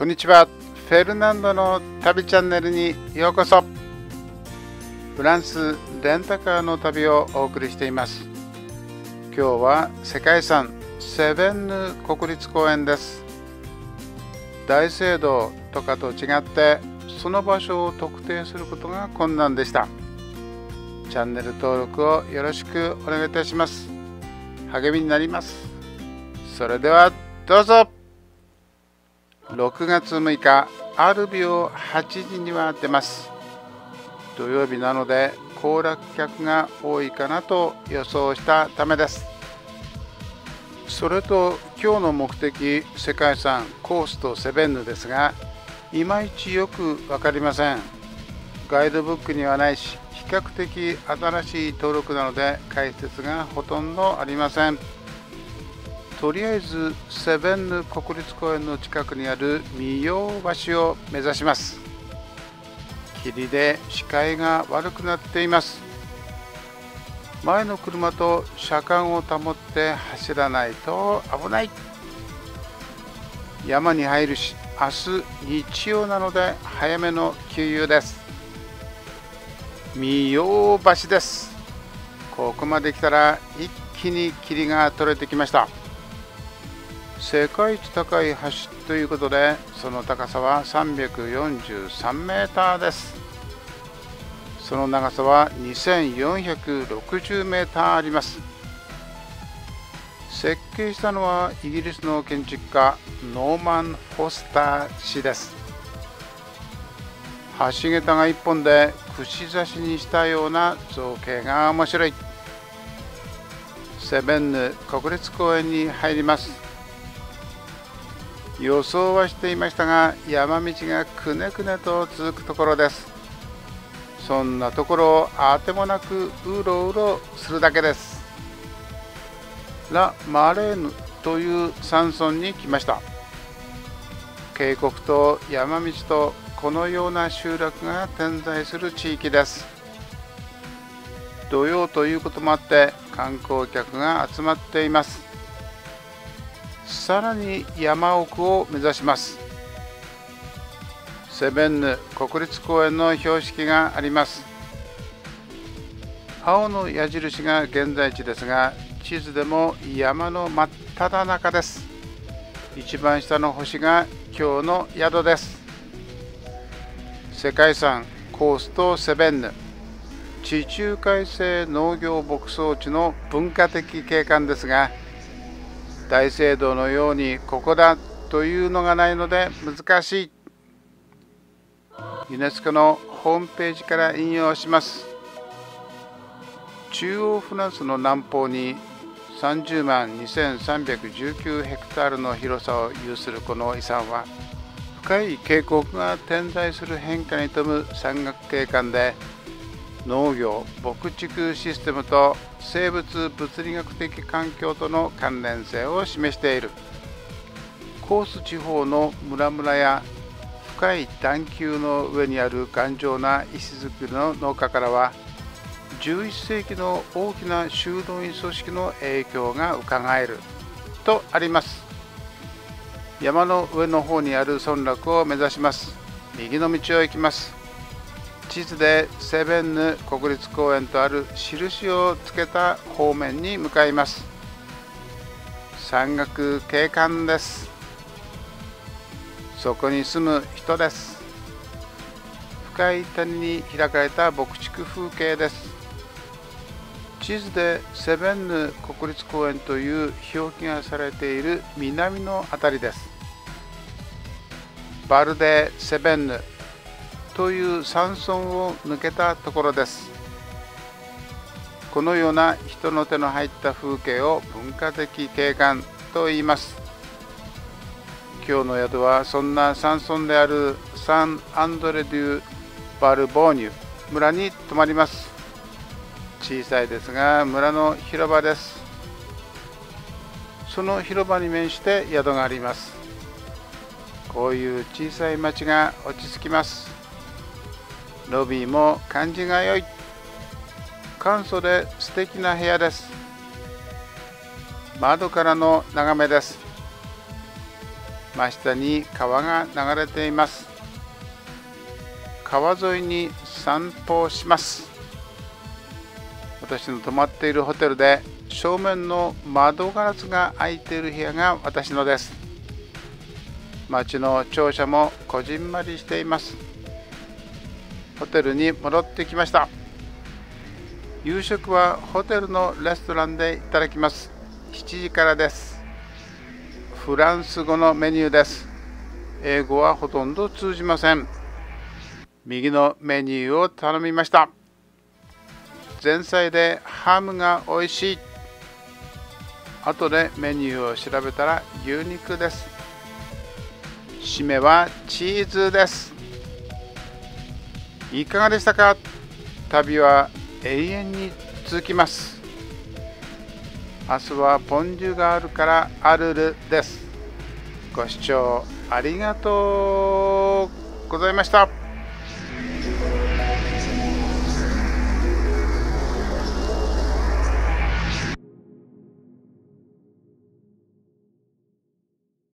こんにちは。フェルナンドの旅チャンネルにようこそ。フランスレンタカーの旅をお送りしています。今日は世界遺産セベンヌ国立公園です。大聖堂とかと違ってその場所を特定することが困難でした。チャンネル登録をよろしくお願いいたします。励みになります。それではどうぞ。6月6日、アルビオ8時には出ます。土曜日なので行楽客が多いかなと予想したためです。それと今日の目的、世界遺産コースとセベンヌですが、いまいちよく分かりません。ガイドブックにはないし、比較的新しい登録なので解説がほとんどありません。とりあえずセベンヌ国立公園の近くにあるミヨー橋を目指します。霧で視界が悪くなっています。前の車と車間を保って走らないと危ない。山に入るし、明日日曜なので早めの給油です。ミヨー橋です。ここまで来たら一気に霧が取れてきました。世界一高い橋ということで、その高さは343メーターです。その長さは2460メーターあります。設計したのはイギリスの建築家ノーマン・フォスター氏です。橋桁が1本で串刺しにしたような造形が面白い。セベンヌ国立公園に入ります。予想はしていましたが、山道がくねくねと続くところです。そんなところをあてもなくうろうろするだけです。ラ・マレーヌという山村に来ました。渓谷と山道とこのような集落が点在する地域です。土曜ということもあって観光客が集まっています。さらに山奥を目指します。セベンヌ国立公園の標識があります。青の矢印が現在地ですが、地図でも山の真っ只中です。一番下の星が今日の宿です。世界遺産コースとセベンヌ、地中海性農業牧草地の文化的景観ですが、大聖堂のようにここだというのがないので難しい。ユネスコのホームページから引用します。中央フランスの南方に30万2319ヘクタールの広さを有するこの遺産は、深い渓谷が点在する変化に富む山岳景観で、農業・牧畜システムと生物物理学的環境との関連性を示している。コース地方の村々や深い段丘の上にある頑丈な石造りの農家からは、11世紀の大きな修道院組織の影響がうかがえるとあります。山の上の方にある村落を目指します。右の道を行きます。地図でセベンヌ国立公園とある印をつけた方面に向かいます。山岳景観です。そこに住む人です。深い谷に開かれた牧畜風景です。地図でセベンヌ国立公園という表記がされている南のあたりです。バルデ・セベンヌという山村を抜けたところです。このような人の手の入った風景を文化的景観と言います。今日の宿はそんな山村であるサン・アンドレ・デュ・バルボーニュ村に泊まります。小さいですが村の広場です。その広場に面して宿があります。こういう小さい町が落ち着きます。ロビーも感じが良い。簡素で素敵な部屋です。窓からの眺めです。 真下に川が流れています。川沿いに散歩をします。私の泊まっているホテルで正面の窓ガラスが開いている部屋が私のです。街の庁舎もこじんまりしています。ホテルに戻ってきました。夕食はホテルのレストランでいただきます。7時からです。フランス語のメニューです。英語はほとんど通じません。右のメニューを頼みました。前菜でハムが美味しい。後でメニューを調べたら牛肉です。締めはチーズです。いかがでしたか？旅は永遠に続きます。明日はポンデュがあるからアルルです。ご視聴ありがとうございました。